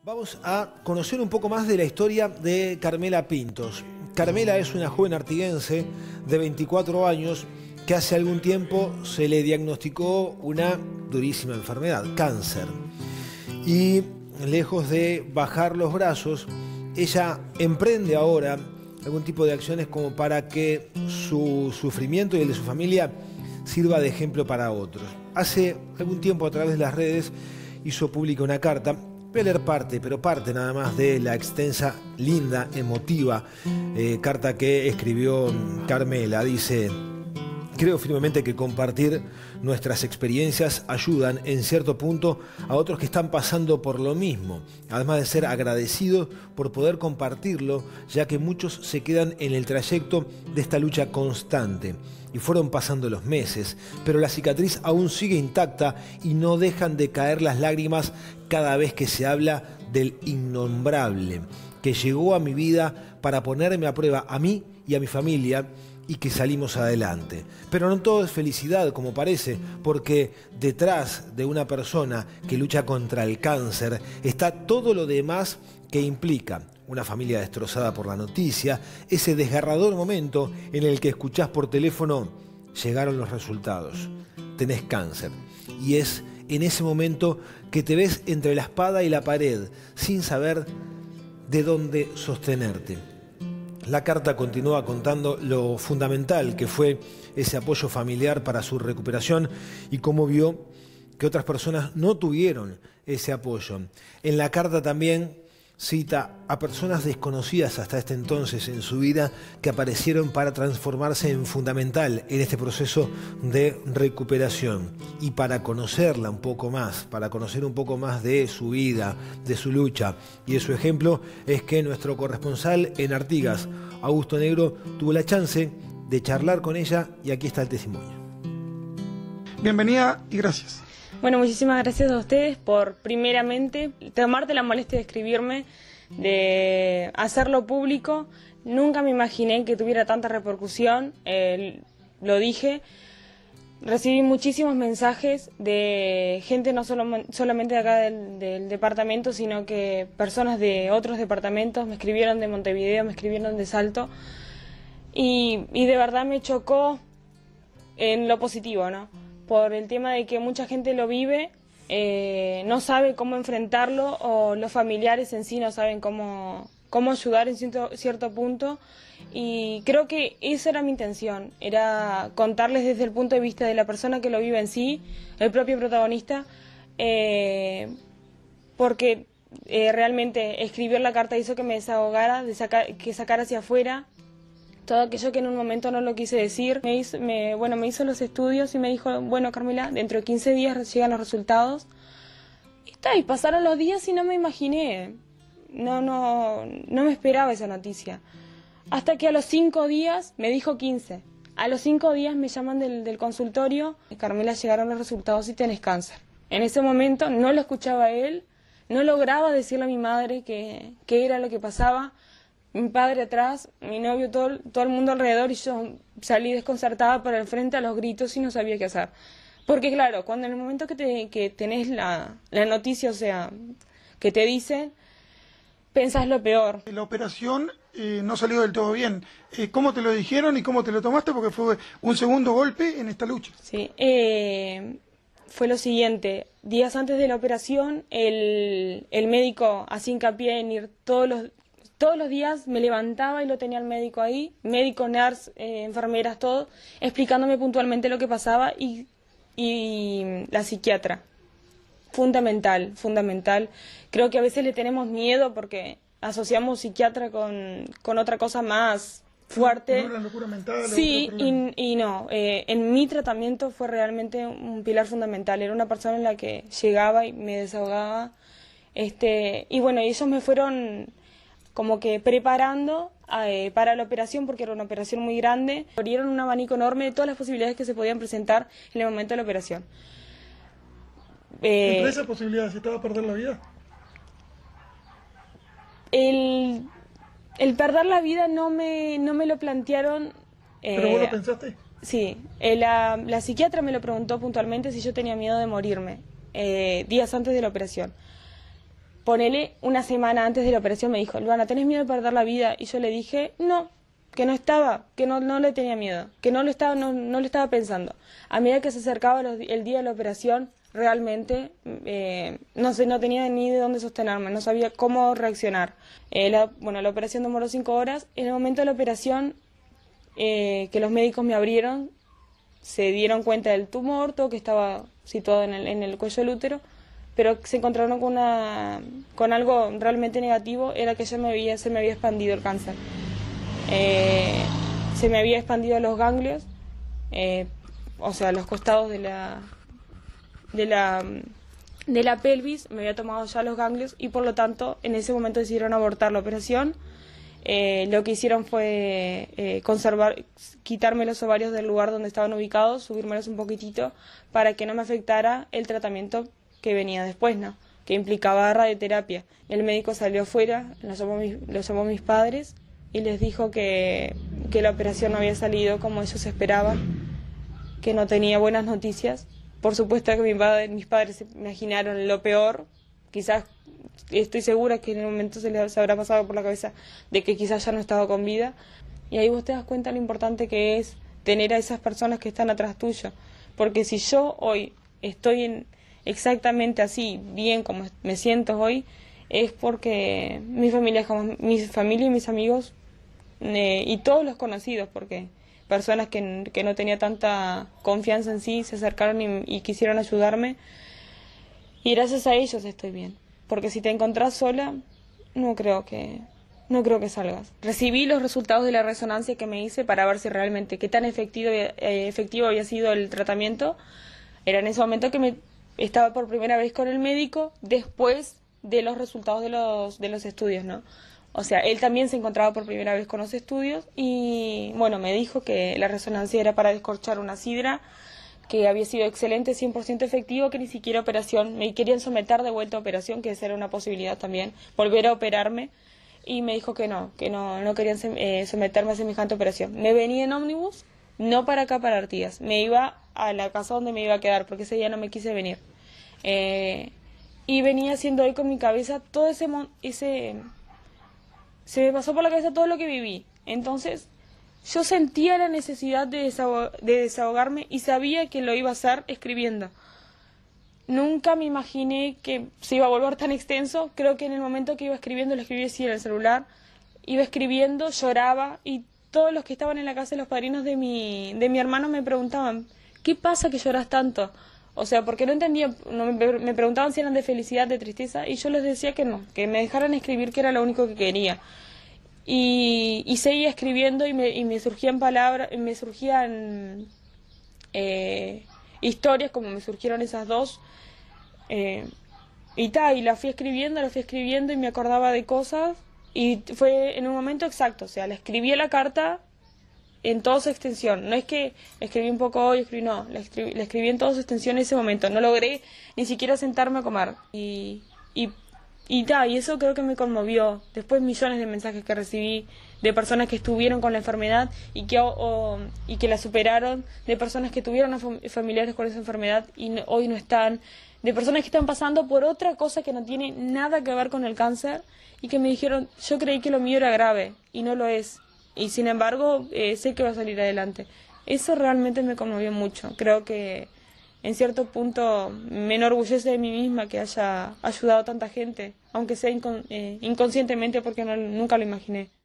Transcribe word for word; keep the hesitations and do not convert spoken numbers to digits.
Vamos a conocer un poco más de la historia de Carmela Pintos. Carmela es una joven artiguense de veinticuatro años que hace algún tiempo se le diagnosticó una durísima enfermedad, cáncer. Y lejos de bajar los brazos, ella emprende ahora algún tipo de acciones como para que su sufrimiento y el de su familia sirva de ejemplo para otros. Hace algún tiempo a través de las redes hizo pública una carta. Voy a leer parte, pero parte nada más de la extensa, linda, emotiva eh, carta que escribió Carmela. Dice: creo firmemente que compartir nuestras experiencias ayudan en cierto punto a otros que están pasando por lo mismo, además de ser agradecidos por poder compartirlo, ya que muchos se quedan en el trayecto de esta lucha constante. Y fueron pasando los meses, pero la cicatriz aún sigue intacta y no dejan de caer las lágrimas cada vez que se habla del innombrable, que llegó a mi vida para ponerme a prueba a mí y a mi familia, y que salimos adelante. Pero no todo es felicidad, como parece, porque detrás de una persona que lucha contra el cáncer está todo lo demás que implica una familia destrozada por la noticia, ese desgarrador momento en el que escuchás por teléfono: llegaron los resultados, tenés cáncer. Y es en ese momento que te ves entre la espada y la pared, sin saber de dónde sostenerte. La carta continúa contando lo fundamental que fue ese apoyo familiar para su recuperación y cómo vio que otras personas no tuvieron ese apoyo. En la carta también cita a personas desconocidas hasta este entonces en su vida que aparecieron para transformarse en fundamental en este proceso de recuperación. Y para conocerla un poco más, para conocer un poco más de su vida, de su lucha y de su ejemplo, es que nuestro corresponsal en Artigas, Augusto Negro, tuvo la chance de charlar con ella y aquí está el testimonio. Bienvenida y gracias. Bueno, muchísimas gracias a ustedes por, primeramente, tomarte la molestia de escribirme, de hacerlo público. Nunca me imaginé que tuviera tanta repercusión, eh, lo dije. Recibí muchísimos mensajes de gente no solo, solamente de acá del, del departamento, sino que personas de otros departamentos me escribieron de Montevideo, me escribieron de Salto. Y, y de verdad me chocó en lo positivo, ¿no? Por el tema de que mucha gente lo vive, eh, no sabe cómo enfrentarlo, o los familiares en sí no saben cómo, cómo ayudar en cierto, cierto punto. Y creo que esa era mi intención, era contarles desde el punto de vista de la persona que lo vive en sí, el propio protagonista, eh, porque eh, realmente escribir la carta hizo que me desahogara, de sacar, que sacara hacia afuera todo aquello que en un momento no lo quise decir. Me hizo, me, bueno, me hizo los estudios y me dijo: bueno, Carmela, dentro de quince días llegan los resultados. Y está, y pasaron los días y no me imaginé, no, no, no me esperaba esa noticia. Hasta que a los cinco días me dijo quince. A los cinco días me llaman del, del consultorio: Carmela, llegaron los resultados y tenés cáncer. En ese momento no lo escuchaba a él, no lograba decirle a mi madre que, que era lo que pasaba. Mi padre atrás, mi novio, todo, todo el mundo alrededor, y yo salí desconcertada para el frente a los gritos y no sabía qué hacer. Porque claro, cuando en el momento que, te, que tenés la, la noticia, o sea, que te dicen, pensás lo peor. La operación eh, no salió del todo bien. Eh, ¿Cómo te lo dijeron y cómo te lo tomaste? Porque fue un segundo golpe en esta lucha. Sí, eh, fue lo siguiente. Días antes de la operación, el, el médico hacía hincapié en ir todos los... Todos los días me levantaba y lo tenía el médico ahí, médico, nurse, eh, enfermeras, todo, explicándome puntualmente lo que pasaba, y, y la psiquiatra. Fundamental, fundamental. Creo que a veces le tenemos miedo porque asociamos psiquiatra con, con otra cosa más fuerte. ¿No era locura mental? Sí, y, y no. Eh, en mi tratamiento fue realmente un pilar fundamental. Era una persona en la que llegaba y me desahogaba. Este, y bueno, ellos me fueron como que preparando eh, para la operación, porque era una operación muy grande. Abrieron un abanico enorme de todas las posibilidades que se podían presentar en el momento de la operación. Eh, ¿Entre esas posibilidades estaba perder la vida? El, el perder la vida no me, no me lo plantearon. Eh, ¿Pero vos lo pensaste? Sí, eh, la, la psiquiatra me lo preguntó puntualmente si yo tenía miedo de morirme, eh, días antes de la operación. ponele una semana antes de la operación me dijo, Luana, ¿tenés miedo de perder la vida? Y yo le dije, no, que no estaba, que no, no le tenía miedo, que no lo estaba, no, no lo estaba pensando. A medida que se acercaba los, el día de la operación, realmente eh, no sé, no tenía ni de dónde sostenerme, no sabía cómo reaccionar. Eh, la, bueno, la operación demoró cinco horas. En el momento de la operación, eh, que los médicos me abrieron, se dieron cuenta del tumor, todo que estaba situado en el, en el cuello del útero, pero se encontraron con, una, con algo realmente negativo, era que ya me había, se me había expandido el cáncer. Eh, se me había expandido los ganglios, eh, o sea, los costados de la, de la, de la pelvis, me había tomado ya los ganglios y por lo tanto en ese momento decidieron abortar la operación. Eh, lo que hicieron fue eh, conservar, quitarme los ovarios del lugar donde estaban ubicados, subírmelos un poquitito para que no me afectara el tratamiento que venía después, ¿no? Que implicaba radioterapia. El médico salió afuera, lo llamó, mi, lo llamó mis padres y les dijo que, que la operación no había salido como ellos esperaban, que no tenía buenas noticias. Por supuesto que mi padre, mis padres se imaginaron lo peor, quizás, estoy segura que en el momento se les habrá pasado por la cabeza de que quizás ya no estaba con vida. Y ahí vos te das cuenta lo importante que es tener a esas personas que están atrás tuyo. Porque si yo hoy estoy en exactamente así, bien como me siento hoy, es porque mi familia, mi familia y mis amigos eh, y todos los conocidos, porque personas que, que no tenía tanta confianza en sí se acercaron y, y quisieron ayudarme, y gracias a ellos estoy bien, porque si te encontrás sola no creo que no creo que salgas. Recibí los resultados de la resonancia que me hice para ver si realmente qué tan efectivo, eh, efectivo había sido el tratamiento. Era en ese momento que me estaba por primera vez con el médico después de los resultados de los de los estudios, ¿no? O sea, él también se encontraba por primera vez con los estudios y, bueno, me dijo que la resonancia era para descorchar una sidra, que había sido excelente, cien por ciento efectivo, que ni siquiera operación, me querían someter de vuelta a operación, que esa era una posibilidad también, volver a operarme, y me dijo que no, que no, no querían eh, someterme a semejante operación. Me venía en ómnibus, no para acá, para Artigas, me iba a la casa donde me iba a quedar, porque ese día no me quise venir. Eh, y venía haciendo ahí con mi cabeza todo ese... ese se me pasó por la cabeza todo lo que viví. Entonces, yo sentía la necesidad de, desahog de desahogarme y sabía que lo iba a hacer escribiendo. Nunca me imaginé que se iba a volver tan extenso. Creo que en el momento que iba escribiendo, lo escribí así en el celular, iba escribiendo, lloraba, y todos los que estaban en la casa, los padrinos de mi, de mi hermano, me preguntaban, ¿qué pasa que lloras tanto? O sea, porque no entendía, no, me, me preguntaban si eran de felicidad, de tristeza, y yo les decía que no, que me dejaran escribir, que era lo único que quería. Y, y seguía escribiendo y me, y me surgían palabras, me surgían eh, historias como me surgieron esas dos. Eh, y tal, y la fui escribiendo, la fui escribiendo y me acordaba de cosas. Y fue en un momento exacto, o sea, la escribí a la carta en toda su extensión. No es que escribí un poco hoy, escribí, no, la escribí, la escribí en toda su extensión en ese momento. No logré ni siquiera sentarme a comer. Y, y, y, ta, y eso creo que me conmovió. Después millones de mensajes que recibí de personas que estuvieron con la enfermedad y que, o, o, y que la superaron, de personas que tuvieron familiares con esa enfermedad y no, hoy no están, de personas que están pasando por otra cosa que no tiene nada que ver con el cáncer y que me dijeron, yo creí que lo mío era grave y no lo es. Y sin embargo, eh, sé que va a salir adelante. Eso realmente me conmovió mucho. Creo que en cierto punto me enorgullece de mí misma que haya ayudado a tanta gente, aunque sea incon eh, inconscientemente, porque no, nunca lo imaginé.